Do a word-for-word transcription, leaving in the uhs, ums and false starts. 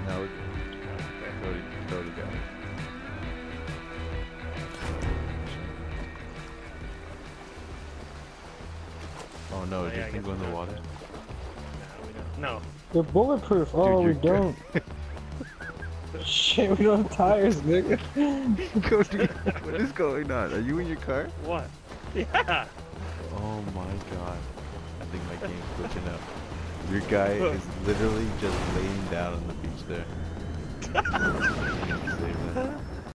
Now we're good. Cody, Cody got it. Oh no, Oh, did yeah, I this thing guess go in we the don't. water? No, we don't. No. They're bulletproof. Oh, Dude, we you're don't. Shit, we don't have tires, nigga. Cody, what is going on? Are you in your car? What? Yeah. Oh my god. I think my game's glitching out. Your guy is literally just laying down on the beach there. Save that.